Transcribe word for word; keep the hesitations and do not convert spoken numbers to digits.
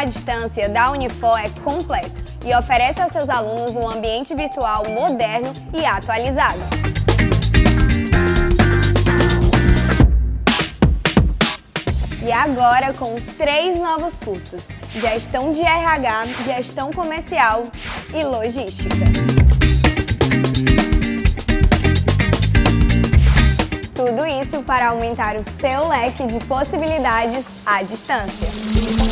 à distância da Unifor é completo e oferece aos seus alunos um ambiente virtual moderno e atualizado. E agora com três novos cursos: Gestão de R H, Gestão Comercial e Logística. Tudo isso para aumentar o seu leque de possibilidades à distância.